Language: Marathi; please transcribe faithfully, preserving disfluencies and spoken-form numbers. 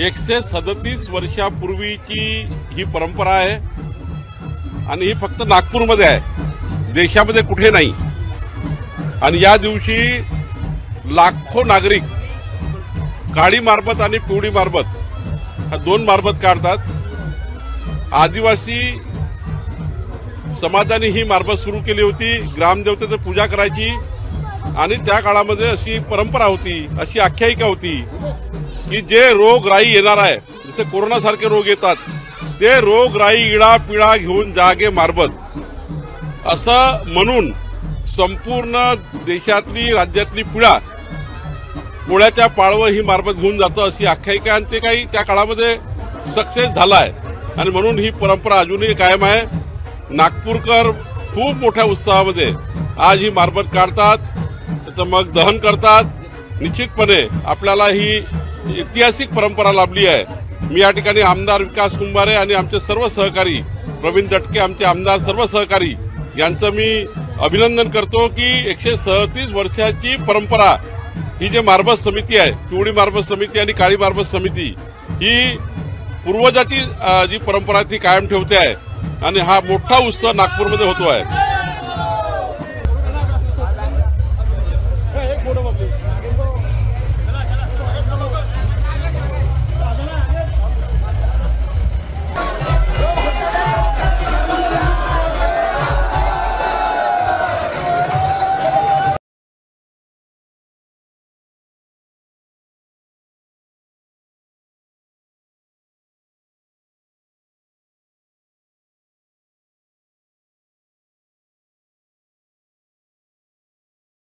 एकशे सदतीस वर्षापूर्वीची ही परंपरा आहे आणि ही फक्त नागपूरमध्ये आहे, देशामध्ये कुठे नाही। आणि या दिवशी लाखो नागरिक काळी मारबत आणि पिवळी मारबत हा दोन मारबत काढतात। आदिवासी समाजाने ही मारबत सुरू केली होती, ग्रामदेवतेची पूजा करायची आणि त्या काळामध्ये अशी परंपरा होती, अशी आख्यायिका होती की जे रोगराई येणार आहे, जसे कोरोना सारखे रोग येतात, ते रोगराई इडा पिळा घेऊन जागे मारबत असं म्हणून संपूर्ण देशातली राज्यातली पिळा पोळ्याच्या पाळवं ही मारबत घेऊन जातं अशी आख्यायिका, आणि ते काही त्या काळामध्ये सक्सेस झाला आहे आणि म्हणून ही परंपरा अजूनही कायम आहे। नागपूरकर खूप मोठ्या उत्साहामध्ये आज ही मारबत काढतात, त्याचं मग दहन करतात। निश्चितपणे आपल्याला ही ऐतिहासिक परंपरा लाभली आहे। मी या ठिकाणी आमदार विकास कुंभारे आणि आमचे सर्व सहकारी प्रवीण दटके, आमचे आमदार सर्व सहकारी यांचं मी अभिनंदन करतो की एकशे सदतीस वर्षाची परंपरा ही जे मारबत समिती आहे, पिवळी मारबत समिती आणि काळी मारबत समिती, ही पूर्वजाची जी परंपरा ती कायम ठेवते आहे आणि हा मोठा उत्सव नागपूरमध्ये होतो आहे।